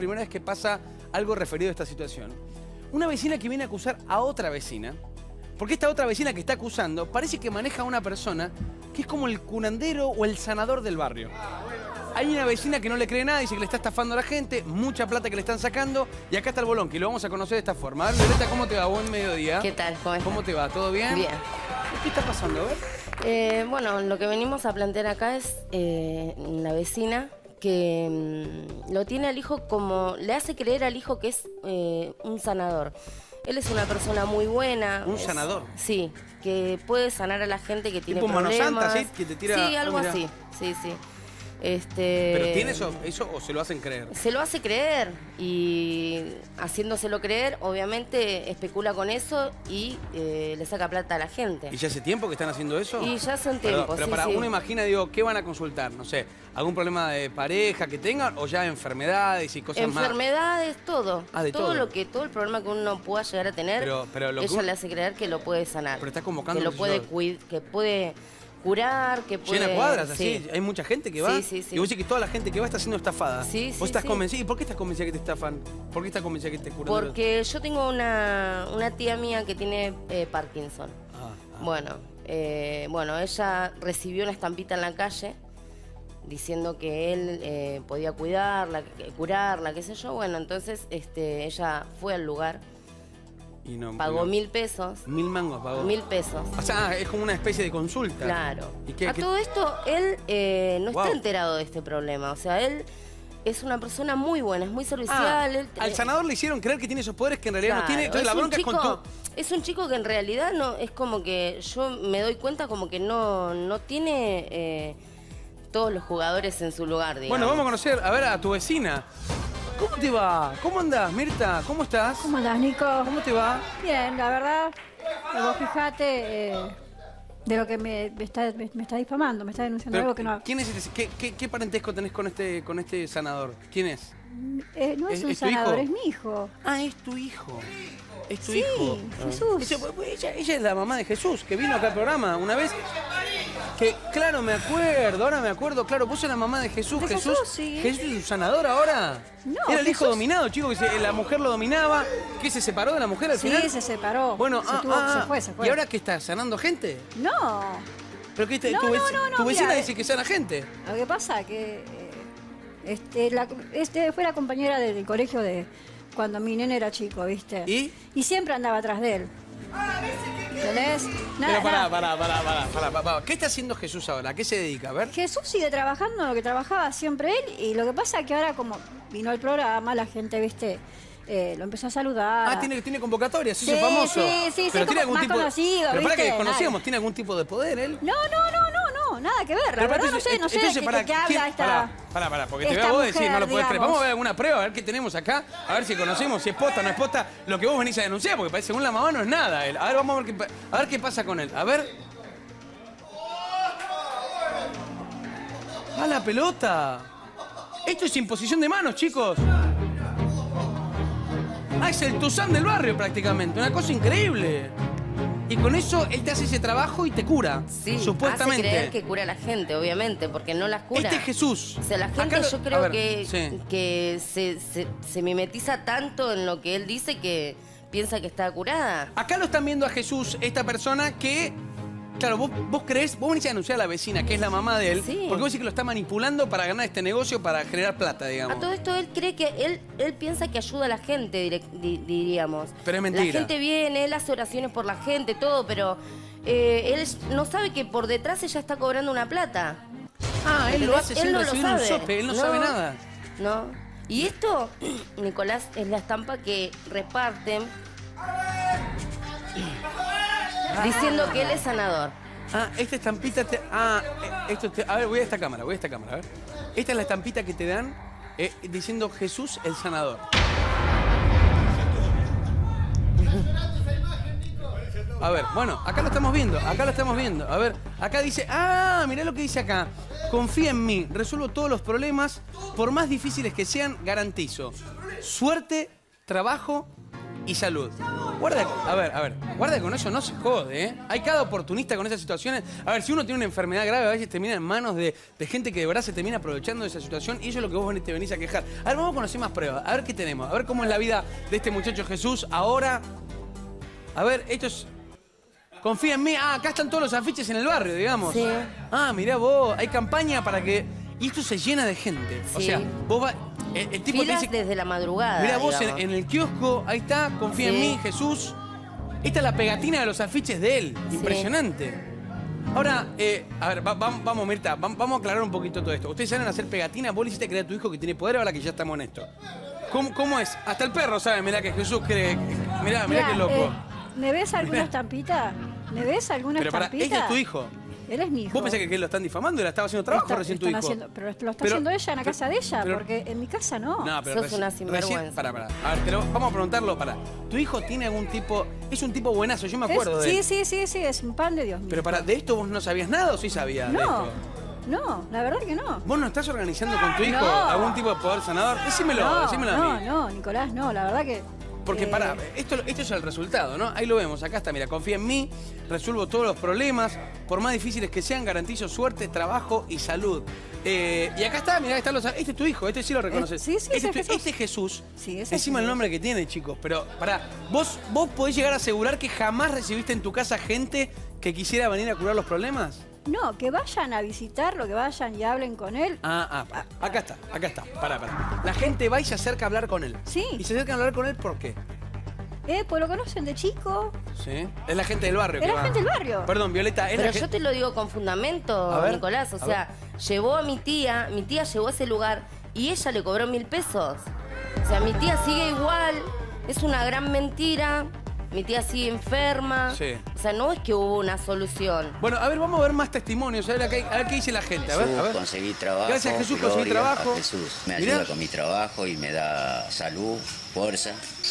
primera vez que pasa algo referido a esta situación. Una vecina que viene a acusar a otra vecina, porque esta otra vecina que está acusando parece que maneja a una persona que es como el curandero o el sanador del barrio. Hay una vecina que no le cree nada, dice que le está estafando a la gente, mucha plata que le están sacando, y acá está el bolón, que lo vamos a conocer de esta forma. A ver, Violeta, ¿cómo te va? Buen mediodía. ¿Qué tal? ¿Cómo te va? ¿Todo bien? Bien. ¿Qué está pasando? A ver. Bueno, lo que venimos a plantear acá es la vecina que lo tiene al hijo como... Le hace creer al hijo que es un sanador. Él es una persona muy buena. ¿Un sanador? Sí, que puede sanar a la gente que tiene ¿Tipo problemas. Mano Santa, sí? Que te tira... Sí, algo así. Sí, sí. ¿Pero tiene eso o se lo hacen creer? Se lo hace creer y haciéndoselo creer, obviamente especula con eso y le saca plata a la gente. ¿Y ya hace tiempo que están haciendo eso? Y ya hace un tiempo, pero sí, para sí. uno imagina, digo, ¿qué van a consultar? No sé, ¿algún problema de pareja que tengan o ya enfermedades y cosas más? Enfermedades, todo. Ah, de todo. Todo el problema que uno pueda llegar a tener, pero ella le hace creer que lo puede sanar. Pero está convocando... Que lo puede curar, que puede... Llena cuadras, así. Sí. Hay mucha gente que va. Sí. Y vos decís que toda la gente que va está siendo estafada. Sí, ¿Vos estás sí. convencida? ¿Y por qué estás convencida que te estafan? ¿Por qué estás convencida que te curan? Porque yo tengo una tía mía que tiene Parkinson. Bueno, ella recibió una estampita en la calle diciendo que él podía cuidarla, curarla, qué sé yo. Bueno, entonces ella fue al lugar. Y no, pagó 1.000 pesos. 1.000 mangos pagó. 1.000 pesos. O sea, es como una especie de consulta. Claro. ¿Y qué, a qué? todo esto, él no Wow. está enterado de este problema. O sea, él es una persona muy buena, es muy servicial. Él, al sanador le hicieron creer que tiene esos poderes que en realidad no tiene. Entonces la bronca es con tu... Es un chico que en realidad no es como que yo me doy cuenta como que no tiene todos los jugadores en su lugar, digamos. Bueno, vamos a conocer, a ver, a tu vecina. ¿Cómo te va? ¿Cómo andás, Mirta? ¿Cómo estás? ¿Cómo andás, Nico? ¿Cómo te va? Bien, la verdad, vos fijate de lo que me está difamando, me está denunciando Pero, algo que no... ¿quién es este? ¿Qué parentesco tenés con este sanador? ¿Quién es? no es un tu sanador, hijo? es mi hijo. Ah, es tu hijo. Es tu Sí, hijo. Jesús. Ella es la mamá de Jesús, que vino acá al programa una vez. Que, claro, me acuerdo, ahora me acuerdo. Claro, vos sos la mamá de Jesús. De Jesús, sí. ¿Jesús es un sanador ahora? No, Era el hijo Jesús- dominado, chico, que la mujer lo dominaba. ¿Qué, se separó de la mujer al final? Sí, se separó. Bueno, se fue. ¿Y ahora qué está? ¿Sanando gente? No, ¿Pero qué está? No, tu vecina mira, dice que sana gente. lo que pasa que fue la compañera del colegio de cuando mi nene era chico, ¿viste? ¿Y? Siempre andaba atrás de él. ¿Entendés? Pero Nada. pará. ¿Qué está haciendo Jesús ahora? ¿A qué se dedica? A ver. Jesús sigue trabajando en lo que trabajaba siempre él, y lo que pasa es que ahora como vino el programa, la gente, ¿viste? Lo empezó a saludar. Ah, tiene convocatoria, se hizo Sí, famoso. sí, Pero tiene como algún más tipo conocido, Pero para que ¿viste? desconocíamos, ¿tiene algún tipo de poder él? No, nada que ver. La Pero verdad entonces, no sé entonces, de para qué habla esta... Pará, porque te esta veo vos decir, no lo mujer, podés creer. digamos. Vamos a ver alguna prueba, a ver qué tenemos acá, a ver si conocemos, si es posta o no es posta, lo que vos venís a denunciar, porque según la mamá no es nada él. A ver, vamos a ver qué pasa con él. A ver. ¡Ah, la pelota! Esto es imposición de manos, chicos. Ah, es el Tuzán del barrio prácticamente, una cosa increíble. Y con eso él te hace ese trabajo y te cura, Sí, supuestamente. hace creer que cura a la gente, obviamente, porque no las cura. Este es Jesús. O sea, la gente Acá yo creo sí. que se mimetiza tanto en lo que él dice que piensa que está curada. Acá lo están viendo a Jesús, esta persona que... Claro, vos creés, vos venís a denunciar a la vecina, que es la mamá de él, Sí. porque vos decís que lo está manipulando para ganar este negocio, para generar plata, digamos. A todo esto él cree que él piensa que ayuda a la gente, diríamos. Pero es mentira. La gente viene, él hace oraciones por la gente, todo, pero él no sabe que por detrás ella está cobrando una plata. Ah, él lo hace Él sin no lo recibir un sabe. sope, él no sabe nada. No. Y esto, Nicolás, es la estampa que reparten diciendo que él es sanador. Ah, esta estampita te... a ver, voy a esta cámara, a ver. Esta es la estampita que te dan diciendo Jesús el sanador. A ver, bueno, acá lo estamos viendo. A ver, acá dice... Ah, mirá lo que dice acá. Confía en mí, resuelvo todos los problemas, por más difíciles que sean, garantizo. Suerte, trabajo y salud. Guarda, a ver, guarda con eso, no se jode, ¿eh? Hay cada oportunista con esas situaciones. A ver, si uno tiene una enfermedad grave, a veces termina en manos de gente que de verdad se termina aprovechando de esa situación y eso es lo que vos te venís a quejar. A ver, vamos a conocer más pruebas, a ver qué tenemos, a ver cómo es la vida de este muchacho Jesús ahora. A ver, esto es... Confía en mí. Ah, acá están todos los afiches en el barrio, digamos. Sí. Ah, mirá vos, hay campaña para que... Y esto se llena de gente. Sí. O sea, vos vas... El tipo Filas te dice... desde la madrugada. Mirá vos digamos. en el kiosco, ahí está, confía en Sí. mí, Jesús. Esta es la pegatina de los afiches de él. Sí. Impresionante. Ahora, a ver, vamos, Mirta, vamos a aclarar un poquito todo esto. Ustedes salen a hacer pegatina, vos le hiciste creer a tu hijo que tiene poder ahora que ya estamos en esto. ¿Cómo es? Hasta el perro sabe, mirá que Jesús cree... Mirá qué loco. ¿Me ves alguna estampita? ¿Me ves alguna Pero para, estampita? este es tu hijo. Él es mi hijo. ¿Vos pensás que lo están difamando y la estaba haciendo trabajo recién tu hijo? Pero lo está haciendo ella en la casa de ella, pero- porque en mi casa no. No, pero Sos una sinvergüenza. Pará. A ver, vamos a preguntarlo, ¿Tu hijo tiene algún tipo... Es un tipo buenazo, yo me acuerdo de él. Sí, es un pan de Dios mío. Pero ¿de esto vos no sabías nada o sí sabías de No, esto? no, la verdad que no. ¿Vos no estás organizando con tu hijo No. algún tipo de poder sanador? Decímelo a mí. No, Nicolás, no, la verdad que... Porque esto es el resultado, ¿no? Ahí lo vemos, acá está, mira, confía en mí, resuelvo todos los problemas, por más difíciles que sean, garantizo suerte, trabajo y salud. Y acá está, mirá, están este es tu hijo, este sí lo reconoces. Sí, este, es Jesús. Este es Jesús. Sí, ese es Encima el Jesús. nombre que tiene, chicos. Pero, ¿vos podés llegar a asegurar que jamás recibiste en tu casa gente que quisiera venir a curar los problemas? No, que vayan a visitarlo, que vayan y hablen con él. Pará. Acá está. Pará. La gente va y se acerca a hablar con él. Sí. ¿Y se acerca a hablar con él por qué? Pues lo conocen de chico. Sí. Es la gente del barrio Es que la va. gente del barrio. Perdón, Violeta, es Pero la yo gente... te lo digo con fundamento, A ver, Nicolás. O a sea, llevó a mi tía llevó a ese lugar y ella le cobró 1000 pesos. O sea, mi tía sigue igual, es una gran mentira. Mi tía sigue enferma. Sí. O sea, no es que hubo una solución. Bueno, a ver, vamos a ver más testimonios, a ver qué dice la gente. A ver. Conseguí trabajo. Gracias, Jesús, gloria conseguí trabajo. a Jesús. Me Mirá. ayuda con mi trabajo y me da salud, fuerza.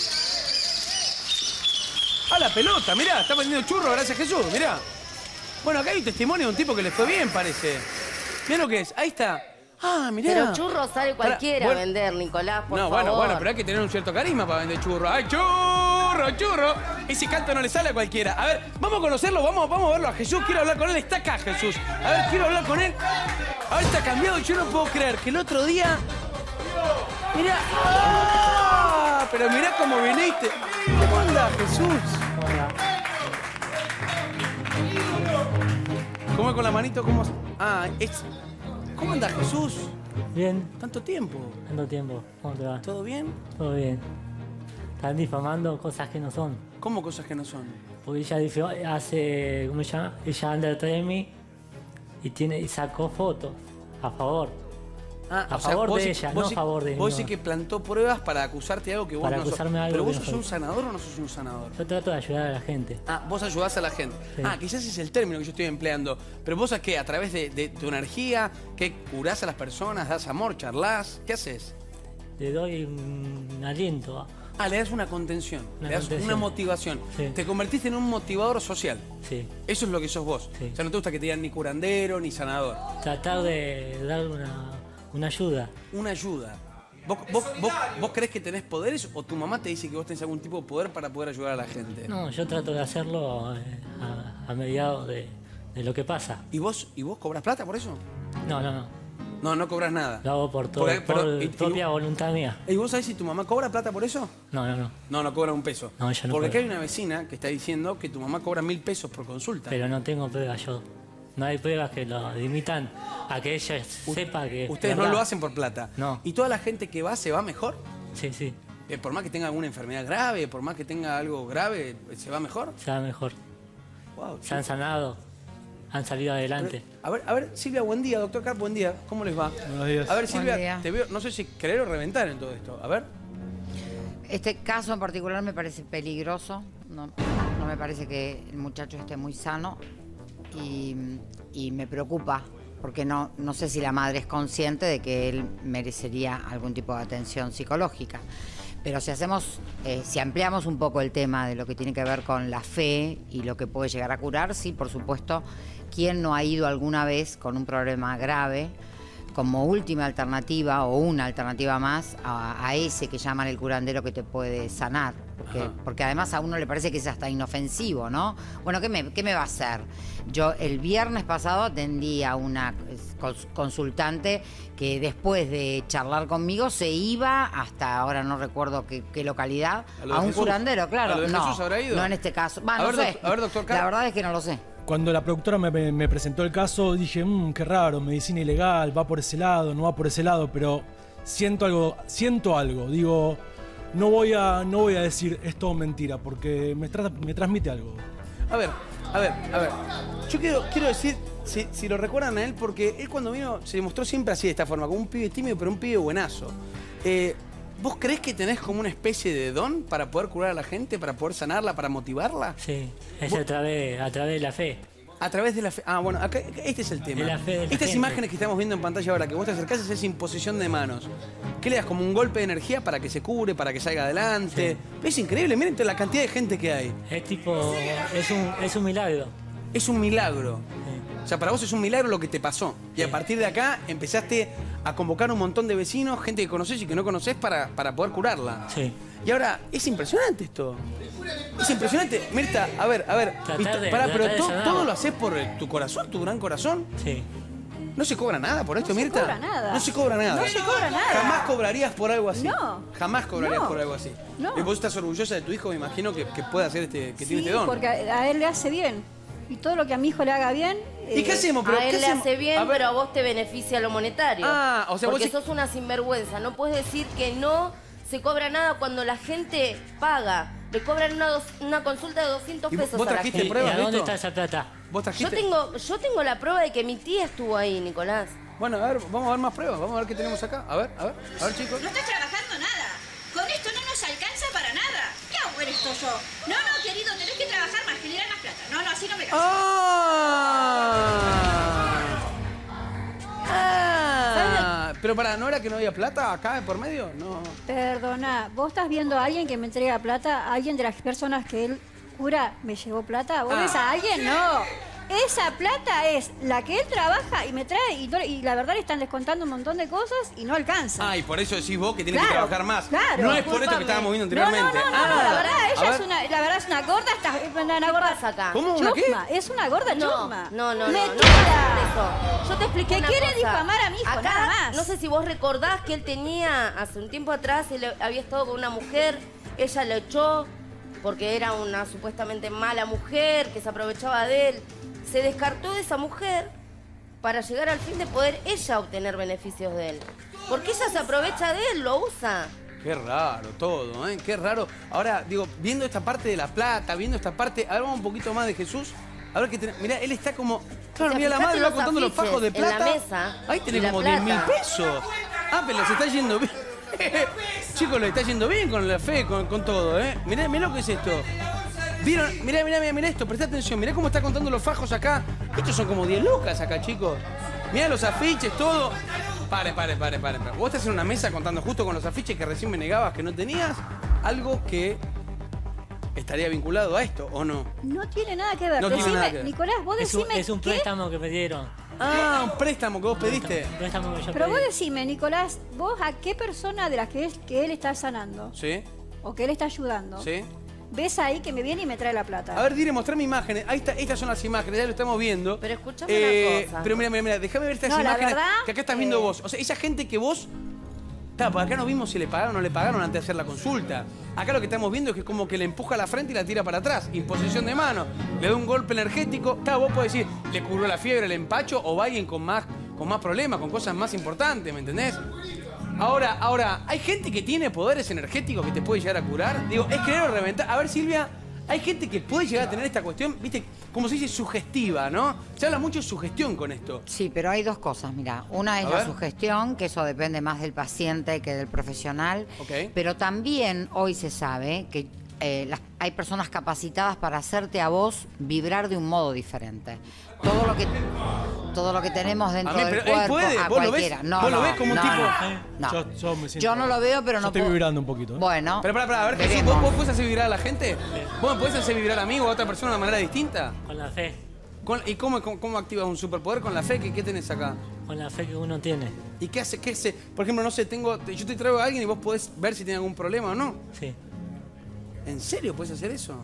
¡Ah, la pelota! Mirá, está vendiendo churros, gracias Jesús, mirá. Bueno, acá hay un testimonio de un tipo que le fue bien, parece. Mirá lo que es, ahí está. Ah, mirá. Pero churros sale cualquiera a vender, Nicolás, por favor. Bueno, pero hay que tener un cierto carisma para vender churros. ¡Ay, churro! Ese canto no le sale a cualquiera. A ver, vamos a conocerlo, vamos a verlo a Jesús. Quiero hablar con él, está acá Jesús. A ver, quiero hablar con él. A ver, está cambiado y yo no puedo creer que el otro día... Mirá. ¡Ah! Pero mirá cómo viniste. ¿Cómo anda, Jesús? ¿Cómo es con la manito? ¿Cómo? ¿Cómo anda, Jesús? Bien, ¿Tanto tiempo? tanto tiempo. ¿Cómo te va? ¿Todo bien? Todo bien. Están difamando cosas que no son. ¿Cómo cosas que no son? Porque ella hace, ¿cómo se llama? Ella anda detrás de mí y sacó fotos a favor. A favor de ella, no a favor de mí. Vos sí que plantó pruebas para acusarte de algo que vos Para no sos. acusarme de algo ¿Pero vos que no sos un soy. sanador o no sos un sanador? Yo trato de ayudar a la gente. Vos ayudás a la gente. Sí. Quizás es el término que yo estoy empleando. Pero vos, ¿a qué? ¿A través de tu energía? ¿Qué? ¿Curás a las personas? ¿Das amor? ¿Charlás? ¿Qué haces? Le doy un aliento. Le das una contención. Una le das contención. una motivación. Sí. Te convertiste en un motivador social. Sí. Eso es lo que sos vos. Sí. O sea, no te gusta que te digan ni curandero ni sanador. Tratar de dar una ayuda. Una ayuda. ¿Vos crees que tenés poderes o tu mamá te dice que vos tenés algún tipo de poder para poder ayudar a la gente? No, yo trato de hacerlo a mediados de lo que pasa. ¿Y vos cobras plata por eso? No. No cobras nada. Lo hago por propia voluntad mía. ¿Y vos sabés si tu mamá cobra plata por eso? No. No cobra un peso. No, ella no Porque cobra. acá hay una vecina que está diciendo que tu mamá cobra 1000 pesos por consulta. Pero no tengo pruebas yo. No hay pruebas que lo limitan a que ella sepa que... Ustedes no ¿verdad? lo hacen por plata. No. ¿Y toda la gente que va se va mejor? Sí. Por más que tenga alguna enfermedad grave, por más que tenga algo grave, ¿se va mejor? Se va mejor. Wow, Se han sanado. Han salido adelante. A ver, Silvia, buen día, doctor Carp, buen día. ¿Cómo les va? Buenos días. A ver, Buen Silvia, día. te veo, no sé si querer o reventar en todo esto. A ver. Este caso en particular me parece peligroso. No me parece que el muchacho esté muy sano y me preocupa porque no sé si la madre es consciente de que él merecería algún tipo de atención psicológica. Pero si ampliamos un poco el tema de lo que tiene que ver con la fe y lo que puede llegar a curar, sí, por supuesto, ¿quién no ha ido alguna vez con un problema grave como última alternativa o una alternativa más a ese que llaman el curandero que te puede sanar. Porque además a uno le parece que es hasta inofensivo, ¿no? Bueno, ¿qué me va a hacer? Yo el viernes pasado atendí a una consultante que después de charlar conmigo se iba hasta, ahora no recuerdo qué localidad, a un curandero, claro. ¿A lo de Jesús habrá ido? No en este caso. No sé. A ver, doctor K. La verdad es que no lo sé. Cuando la productora me presentó el caso, dije, qué raro, medicina ilegal, va por ese lado, no va por ese lado, pero siento algo. Digo, no voy a decir es todo mentira, porque me transmite algo. A ver. Yo quiero decir, si lo recuerdan a él, porque él cuando vino se demostró siempre así, de esta forma, como un pibe tímido, pero un pibe buenazo. ¿Vos creés que tenés como una especie de don para poder curar a la gente, para poder sanarla, para motivarla? Sí, es a través de la fe. A través de la fe. Ah, bueno, acá este es el tema. De la fe de la Estas gente. imágenes que estamos viendo en pantalla ahora, que vos te acercás, es imposición de manos. ¿Qué le das? Como un golpe de energía para que se cure, para que salga adelante. Sí. Es increíble, miren toda la cantidad de gente que hay. Es tipo, es un milagro. Es un milagro. Sí. O sea, para vos es un milagro lo que te pasó. Y a partir de acá empezaste a convocar un montón de vecinos, gente que conocés y que no conocés para poder curarla. Sí. Y ahora, es impresionante esto. Es impresionante. Mirta, a ver. Pero todo lo haces por tu corazón, tu gran corazón. Sí. ¿No se cobra nada por esto, No se Mirta? cobra nada. No se cobra nada. No se cobra nada. Jamás cobrarías por algo así. No. Jamás cobrarías No. por algo así. No. Y vos estás orgullosa de tu hijo, me imagino, que puede hacer que tiene este don. Porque a él le hace bien. Y todo lo que a mi hijo le haga bien... ¿Y qué hacemos? Pero, A ¿qué él le hacemos? hace bien, A ver. pero a vos te beneficia lo monetario. Ah, o sea, porque vos sos una sinvergüenza. No puedes decir que no se cobra nada cuando la gente paga. Le cobran una consulta de 200 ¿Y pesos vos a la trajiste gente. ¿Y pruebas a de dónde esto? está esa plata? ¿Vos trajiste? Yo tengo la prueba de que mi tía estuvo ahí, Nicolás. Bueno, a ver, vamos a ver más pruebas. Vamos a ver qué tenemos acá. A ver, chicos. No estás trabajando nada. Con esto no nos alcanza para nada. ¿Qué hago con esto yo? No, querido, tenés que trabajar más, generar más plata. No, así no me canso. Pero ¿no era que no había plata acá de por medio? No. Perdona, ¿vos estás viendo a alguien que me entrega plata? ¿A alguien de las personas que él cura me llevó plata? ¿Vos ves a alguien? No. Esa plata es la que él trabaja y me trae y la verdad le están descontando un montón de cosas y no alcanza. Ah, y por eso decís vos que tiene que Claro, trabajar más. claro. No es por esto que estábamos viendo anteriormente. No, la verdad, ella la verdad es una gorda, una ¿Qué gorda pasa acá? ¿Cómo? ¿Una qué? chusma, es una gorda chusma. No. Mentira. Eso. Yo te expliqué Que una quiere cosa. difamar a mi hijo, Acá, nada más. No sé si vos recordás que él tenía, hace un tiempo atrás, él había estado con una mujer, ella lo echó porque era una supuestamente mala mujer que se aprovechaba de él. Se descartó de esa mujer para llegar al fin de poder ella obtener beneficios de él. Porque ella se aprovecha de él, lo usa. Qué raro todo, ¿eh? Qué raro. Ahora, digo, viendo esta parte de la plata, viendo esta parte... Hablamos un poquito más de Jesús. A ver qué tenés. Mirá, él está como... Claro, O sea, mira, la fijate madre va los contando los afiches fajos de en plata. la mesa Ahí tenés y la como 10.000 plata. pesos. Ah, pero se está yendo bien. Chicos, le está yendo bien con la fe, con todo, ¿eh? Mirá lo que es esto. ¿Vieron? Mirá esto, prestá atención. Mirá cómo está contando los fajos acá. Estos son como 10 lucas acá, chicos. Mirá los afiches, todo. Pare. Vos estás en una mesa contando justo con los afiches que recién me negabas que no tenías. Algo que estaría vinculado a esto, ¿o no? No tiene nada que ver. No tiene Decime, nada que ver. Nicolás, vos decime Es un qué- préstamo que me dieron. Ah, un préstamo que vos pediste. Un préstamo que yo Pero pedí. vos decime, Nicolás, vos a qué persona de las que él está sanando ¿Sí? o que él está ayudando, ¿Sí? ves ahí que me viene y me trae la plata. A ver, Dire, mostrame imágenes. Ahí está, estas son las imágenes, ya lo estamos viendo. Pero escuchame una cosa. Pero mira, déjame ver estas No, la imágenes verdad, que acá estás viendo vos. O sea, esa gente que vos... Claro, porque acá no vimos si le pagaron o no le pagaron antes de hacer la consulta. Acá lo que estamos viendo es que como que le empuja a la frente y la tira para atrás. Imposición de mano. Le da un golpe energético. Claro, vos podés decir, le curó la fiebre, el empacho, o va alguien con más problemas, con cosas más importantes, ¿me entendés? Ahora, ¿hay gente que tiene poderes energéticos que te puede llegar a curar? Digo, es querer reventar. A ver, Silvia, hay gente que puede llegar a tener esta cuestión, viste, como se dice, sugestiva, ¿no? Se habla mucho de sugestión con esto. Sí, pero hay dos cosas, mira. Una es A la ver. sugestión, que eso depende más del paciente que del profesional. Ok. Pero también hoy se sabe que hay personas capacitadas para hacerte a vos vibrar de un modo diferente. Todo lo que tenemos dentro Amén, del pero él cuerpo, puede, a ¿vos lo ves? cualquiera. No, ¿Vos lo no, ves como un no, tipo? no. Yo me siento- Yo no lo veo, pero Yo no estoy puedo... vibrando un poquito, ¿eh? Bueno, Pero a ver, Jesús, veremos. ¿vos podés hacer vibrar a la gente? ¿Vos me podés hacer vibrar a mí o a otra persona de una manera distinta? Con la fe. ¿Y cómo activas un superpoder con la fe? ¿Qué tenés acá? Con la fe que uno tiene. ¿Y qué hace? Por ejemplo, no sé, yo te traigo a alguien y vos podés ver si tiene algún problema o no. Sí. ¿En serio puedes hacer eso?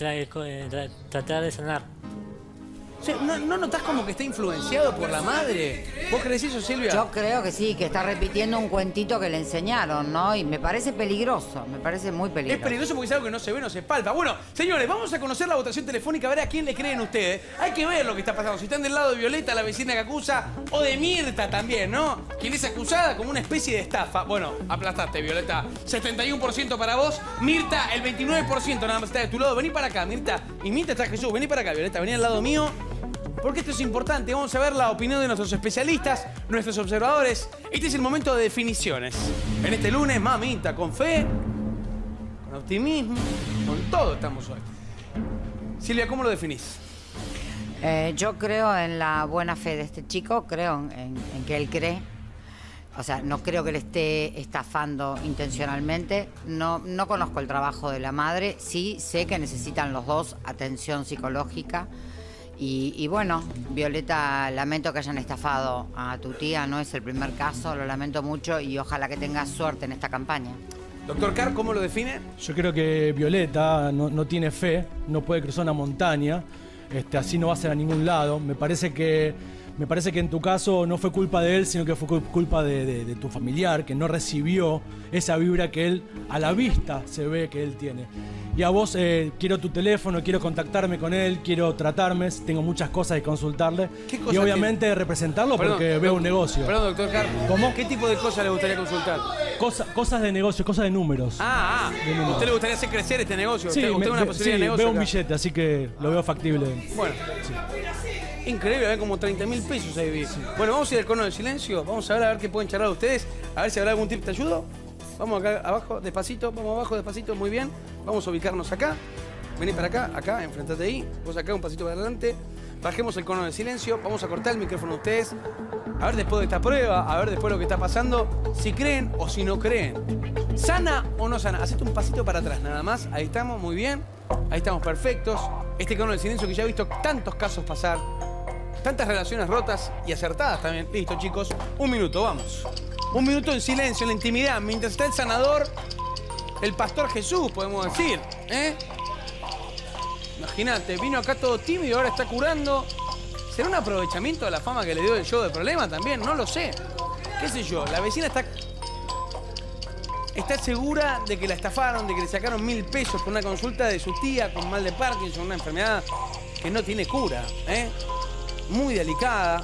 Tratar de sanar. O sea, ¿no notás como que está influenciado por la madre? ¿Vos creés eso, Silvia? Yo creo que sí, que está repitiendo un cuentito que le enseñaron, ¿no? Y me parece peligroso, me parece muy peligroso. Es peligroso porque es algo que no se ve, no se palpa. Bueno, señores, vamos a conocer la votación telefónica, a ver a quién le creen ustedes. Hay que ver lo que está pasando. Si están del lado de Violeta, la vecina que acusa, o de Mirta también, ¿no? Quien es acusada como una especie de estafa. Bueno, aplastaste, Violeta. 71% para vos. Mirta, el 29% nada más está de tu lado. Vení para acá, Mirta. Y Mirta está Jesús. Vení para acá, Violeta. Vení al lado mío. Porque esto es importante. Vamos a ver la opinión de nuestros especialistas, nuestros observadores. Este es el momento de definiciones. En este lunes, mamita, con fe, con optimismo, con todo estamos hoy. Silvia, ¿cómo lo definís? Yo creo en la buena fe de este chico, creo en que él cree. O sea, no creo que le esté estafando intencionalmente. No conozco el trabajo de la madre. Sí sé que necesitan los dos atención psicológica. Y bueno, Violeta, lamento que hayan estafado a tu tía, no es el primer caso, lo lamento mucho y ojalá que tengas suerte en esta campaña. Doctor Carr, ¿cómo lo define? Yo creo que Violeta no tiene fe, no puede cruzar una montaña, así no va a ser a ningún lado. Me parece que en tu caso no fue culpa de él, sino que fue culpa de tu familiar, que no recibió esa vibra que él, a la vista, se ve que él tiene. Y a vos, quiero tu teléfono, quiero contactarme con él, quiero tratarme, tengo muchas cosas que consultarle. ¿Qué cosas y obviamente representarlo porque veo un negocio. Perdón, doctor Carr. ¿Cómo? ¿Qué tipo de cosas le gustaría consultar? Cosas de negocio, cosas de números. ¿A usted le gustaría hacer crecer este negocio? Sí, ¿Usted una posibilidad de negocio veo acá? un billete, así que lo veo factible. Bueno. Sí. Increíble, hay como 30.000 pesos ahí. Sí. Bueno, vamos a ir al cono del silencio. Vamos a ver qué pueden charlar ustedes. A ver si habrá algún tip. ¿Te ayudo? Vamos acá abajo, despacito. Vamos abajo, despacito. Muy bien. Vamos a ubicarnos acá. Vení para acá, enfrentate ahí. Vos acá, un pasito para adelante. Bajemos el cono del silencio. Vamos a cortar el micrófono a ustedes. A ver después de esta prueba, a ver después lo que está pasando, si creen o si no creen. ¿Sana o no sana? Hacete un pasito para atrás nada más. Ahí estamos, muy bien. Ahí estamos perfectos. Este cono del silencio que ya he visto tantos casos pasar. Tantas relaciones rotas y acertadas también. Listo, chicos. Un minuto, vamos. Un minuto en silencio, en la intimidad. Mientras está el sanador, el pastor Jesús, podemos decir. Imagínate, vino acá todo tímido y ahora está curando. ¿Será un aprovechamiento de la fama que le dio el show de Problema también? No lo sé. ¿Qué sé yo? La vecina está segura de que la estafaron, de que le sacaron 1.000 pesos por una consulta de su tía con mal de Parkinson, una enfermedad que no tiene cura. Muy delicada.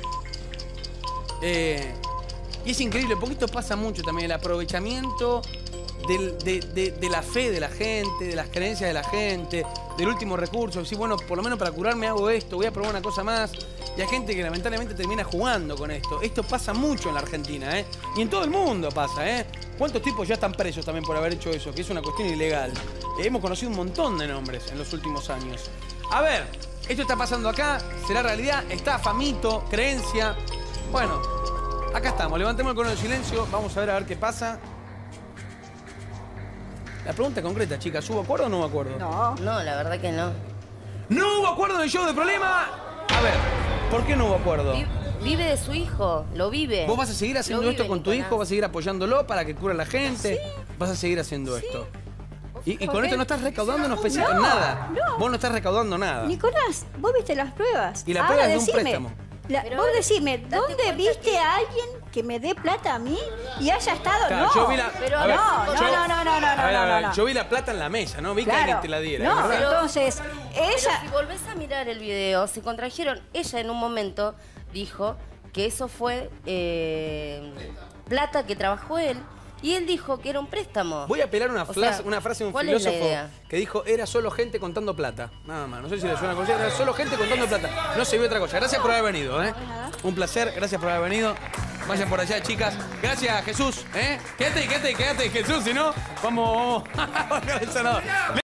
Y es increíble, porque esto pasa mucho también, el aprovechamiento de la fe de la gente, de las creencias de la gente, del último recurso. Decir, bueno, por lo menos para curarme hago esto, voy a probar una cosa más. Y hay gente que lamentablemente termina jugando con esto. Esto pasa mucho en la Argentina, y en todo el mundo pasa, ¿Cuántos tipos ya están presos también por haber hecho eso? Que es una cuestión ilegal. Hemos conocido un montón de nombres en los últimos años. A ver, esto está pasando acá, ¿será realidad? ¿Estafa, mito, creencia? Bueno, acá estamos, levantemos el cono de silencio, vamos a ver qué pasa. La pregunta es concreta, chicas, ¿hubo acuerdo o no hubo acuerdo? No, la verdad que no. ¡No hubo acuerdo en el show de Problema! A ver, ¿por qué no hubo acuerdo? Vive de su hijo, lo vive. ¿Vos vas a seguir haciendo esto con tu hijo? ¿Vas a seguir apoyándolo para que cure a la gente? Sí. ¿Vas a seguir haciendo esto? Y con esto no estás recaudando nada. No. Vos no estás recaudando nada. Nicolás, vos viste las pruebas. Y la prueba es de un préstamo. Vos decime, ¿dónde viste a alguien que me dé plata a mí y haya estado? Claro, no, yo vi la, pero no. Yo vi la plata en la mesa, ¿no? Vi que alguien te la diera. No, pero entonces, pero si volvés a mirar el video, se contrajeron. Ella en un momento dijo que eso fue plata que trabajó él. Y él dijo que era un préstamo. Voy a apelar una frase de un filósofo que dijo, era solo gente contando plata. Nada más, no sé si le suena a cosa, era solo gente contando plata. No se vio otra cosa. Gracias por haber venido, Un placer, gracias por haber venido. Vayan por allá, chicas. Gracias, Jesús, Quédate, Jesús, si no, vamos.